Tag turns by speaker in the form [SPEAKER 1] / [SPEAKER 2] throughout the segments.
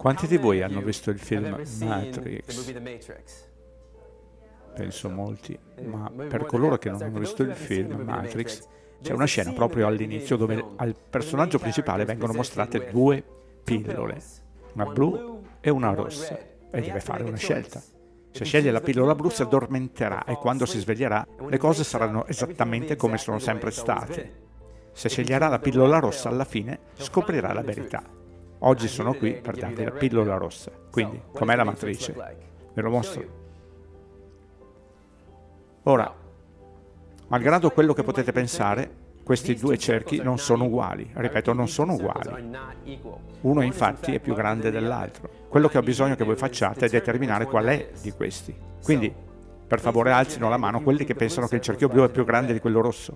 [SPEAKER 1] Quanti di voi hanno visto il film Matrix? Penso molti, ma per coloro che non hanno visto il film Matrix, c'è una scena proprio all'inizio dove al personaggio principale vengono mostrate due pillole, una blu e una rossa, e deve fare una scelta. Se sceglie la pillola blu si addormenterà e quando si sveglierà le cose saranno esattamente come sono sempre state. Se sceglierà la pillola rossa alla fine scoprirà la verità. Oggi sono qui per darvi la pillola rossa, quindi com'è la matrice? Ve lo mostro. Ora, malgrado quello che potete pensare, questi due cerchi non sono uguali, ripeto, non sono uguali. Uno infatti è più grande dell'altro. Quello che ho bisogno che voi facciate è determinare qual è di questi. Quindi, per favore, alzino la mano quelli che pensano che il cerchio blu è più grande di quello rosso.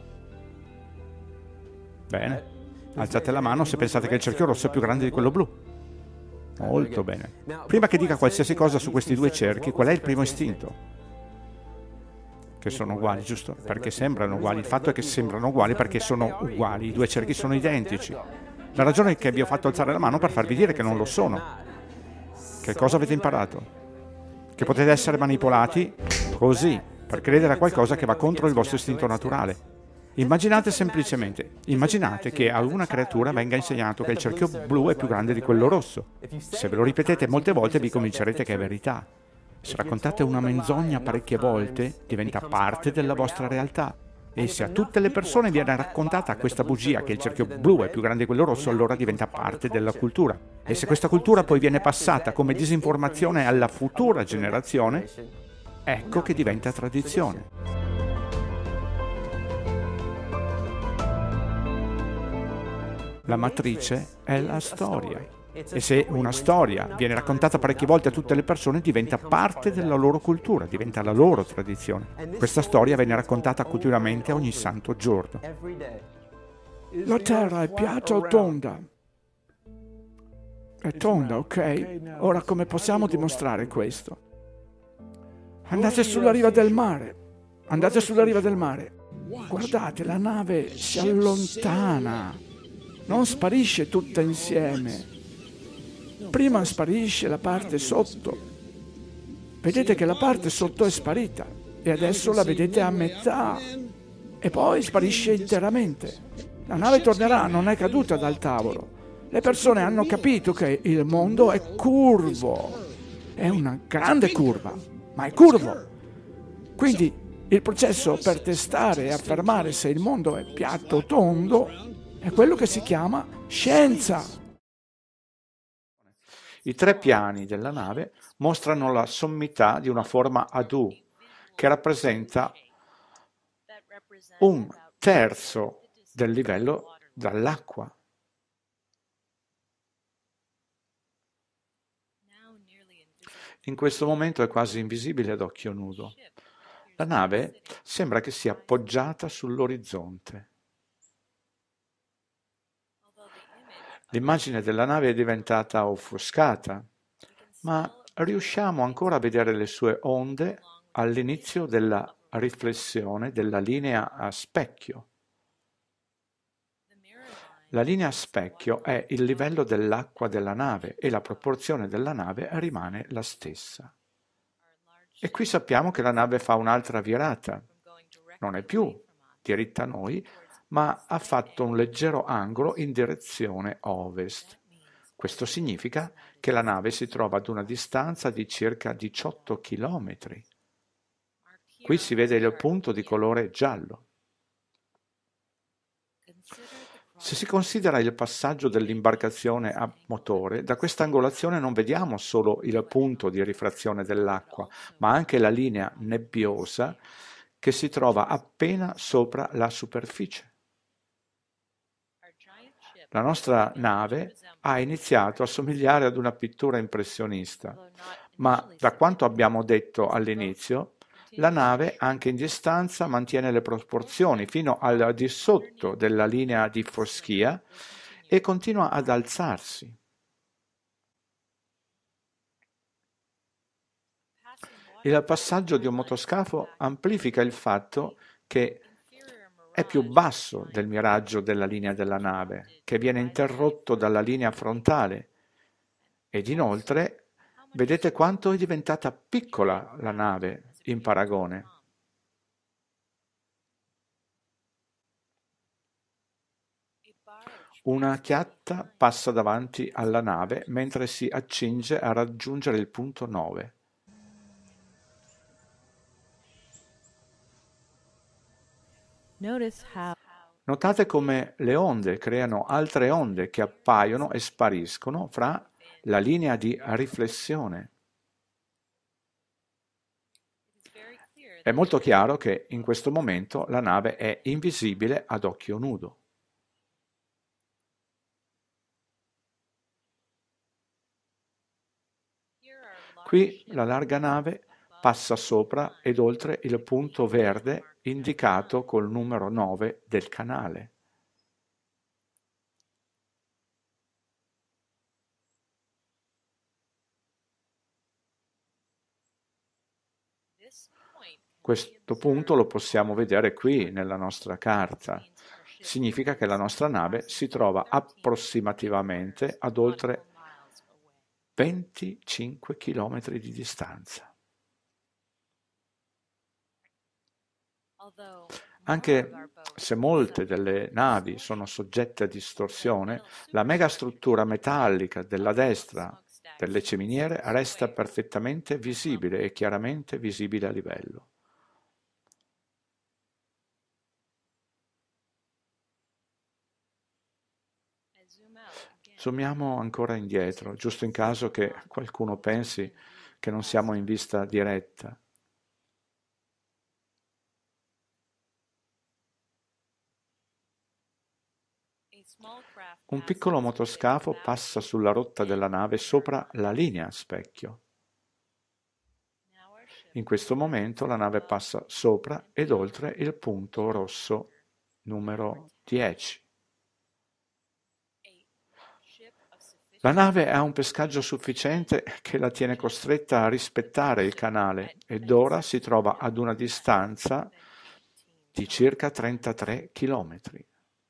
[SPEAKER 1] Bene. Alzate la mano se pensate che il cerchio rosso è più grande di quello blu. Molto bene. Prima che dica qualsiasi cosa su questi due cerchi, qual è il primo istinto? Che sono uguali, giusto? Perché sembrano uguali. Il fatto è che sembrano uguali perché sono uguali. I due cerchi sono identici. La ragione è che vi ho fatto alzare la mano per farvi dire che non lo sono. Che cosa avete imparato? Che potete essere manipolati così, per credere a qualcosa che va contro il vostro istinto naturale. Immaginate semplicemente, immaginate che a una creatura venga insegnato che il cerchio blu è più grande di quello rosso. Se ve lo ripetete molte volte vi convincerete che è verità. Se raccontate una menzogna parecchie volte, diventa parte della vostra realtà. E se a tutte le persone viene raccontata questa bugia che il cerchio blu è più grande di quello rosso, allora diventa parte della cultura. E se questa cultura poi viene passata come disinformazione alla futura generazione, ecco che diventa tradizione. La matrice è la storia. E se una storia viene raccontata parecchie volte a tutte le persone, diventa parte della loro cultura, diventa la loro tradizione. Questa storia viene raccontata continuamente ogni santo giorno. La terra è piatta o tonda? È tonda, ok? Ora come possiamo dimostrare questo? Andate sulla riva del mare. Andate sulla riva del mare. Guardate, la nave si allontana. Non sparisce tutta insieme. Prima sparisce la parte sotto. Vedete che la parte sotto è sparita e adesso la vedete a metà e poi sparisce interamente. La nave tornerà, non è caduta dal tavolo. Le persone hanno capito che il mondo è curvo. È una grande curva, ma è curvo. Quindi il processo per testare e affermare se il mondo è piatto o tondo è quello che si chiama scienza. I tre piani della nave mostrano la sommità di una forma ad U, che rappresenta un terzo del livello dall'acqua. In questo momento è quasi invisibile ad occhio nudo. La nave sembra che sia appoggiata sull'orizzonte. L'immagine della nave è diventata offuscata, ma riusciamo ancora a vedere le sue onde all'inizio della riflessione della linea a specchio. La linea a specchio è il livello dell'acqua della nave e la proporzione della nave rimane la stessa. E qui sappiamo che la nave fa un'altra virata. Non è più diritta a noi, ma ha fatto un leggero angolo in direzione ovest. Questo significa che la nave si trova ad una distanza di circa 18 chilometri. Qui si vede il punto di colore giallo. Se si considera il passaggio dell'imbarcazione a motore, da questa angolazione non vediamo solo il punto di rifrazione dell'acqua, ma anche la linea nebbiosa che si trova appena sopra la superficie. La nostra nave ha iniziato a somigliare ad una pittura impressionista, ma da quanto abbiamo detto all'inizio, la nave anche in distanza mantiene le proporzioni fino al di sotto della linea di foschia e continua ad alzarsi. Il passaggio di un motoscafo amplifica il fatto che è più basso del miraggio della linea della nave, che viene interrotto dalla linea frontale Ed inoltre, vedete quanto è diventata piccola la nave in paragone. Una chiatta passa davanti alla nave mentre si accinge a raggiungere il punto 9. Notate come le onde creano altre onde che appaiono e spariscono fra la linea di riflessione. È molto chiaro che in questo momento la nave è invisibile ad occhio nudo. Qui la larga nave passa sopra ed oltre il punto verde indicato col numero 9 del canale. Questo punto lo possiamo vedere qui nella nostra carta. Significa che la nostra nave si trova approssimativamente ad oltre 25 km di distanza. Anche se molte delle navi sono soggette a distorsione, la megastruttura metallica della destra delle ciminiere resta perfettamente visibile e chiaramente visibile a livello. Zoomiamo ancora indietro, giusto in caso che qualcuno pensi che non siamo in vista diretta. Un piccolo motoscafo passa sulla rotta della nave sopra la linea a specchio. In questo momento la nave passa sopra ed oltre il punto rosso numero 10. La nave ha un pescaggio sufficiente che la tiene costretta a rispettare il canale ed ora si trova ad una distanza di circa 33 chilometri.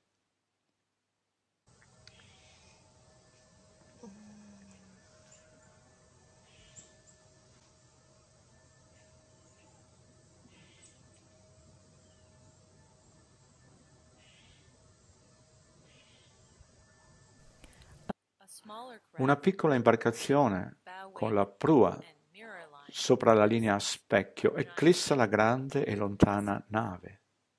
[SPEAKER 1] Una piccola imbarcazione con la prua sopra la linea a specchio eclissa la grande e lontana nave.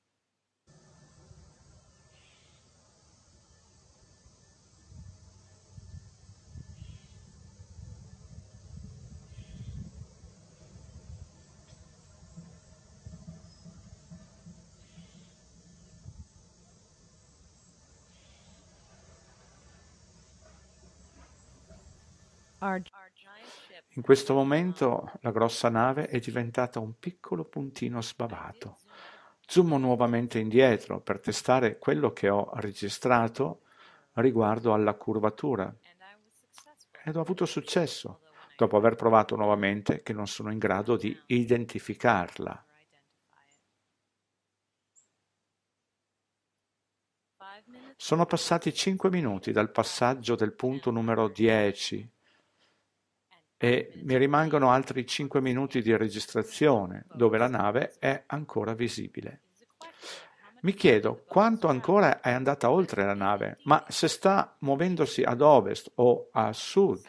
[SPEAKER 1] In questo momento la grossa nave è diventata un piccolo puntino sbavato. Zoomo nuovamente indietro per testare quello che ho registrato riguardo alla curvatura ed ho avuto successo, dopo aver provato nuovamente che non sono in grado di identificarla. Sono passati 5 minuti dal passaggio del punto numero 10 e mi rimangono altri 5 minuti di registrazione dove la nave è ancora visibile. Mi chiedo quanto ancora è andata oltre la nave, ma se sta muovendosi ad ovest o a sud.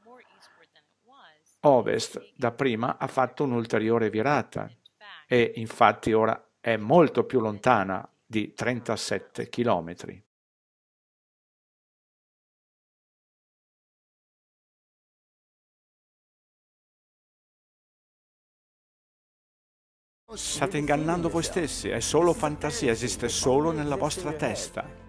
[SPEAKER 1] Ovest da prima ha fatto un'ulteriore virata e infatti ora è molto più lontana di 37 chilometri. State ingannando voi stessi, è solo fantasia, esiste solo nella vostra testa.